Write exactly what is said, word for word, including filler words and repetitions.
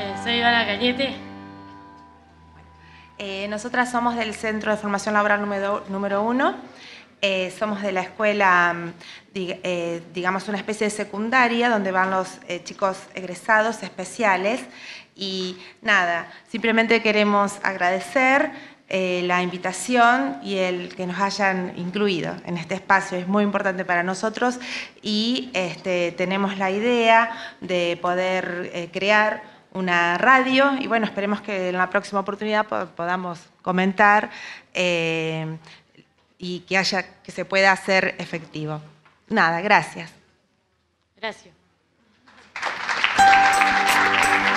Eh, soy Ivana Cañete. Eh, nosotras somos del Centro de Formación Laboral número, número uno. Eh, somos de la escuela, dig, eh, digamos, una especie de secundaria donde van los eh, chicos egresados especiales. Y nada, simplemente queremos agradecer eh, la invitación y el que nos hayan incluido en este espacio. Es muy importante para nosotros y este, tenemos la idea de poder eh, crear una radio y bueno, esperemos que en la próxima oportunidad podamos comentar eh, y que haya, que se pueda hacer efectivo. Nada, gracias. Gracias.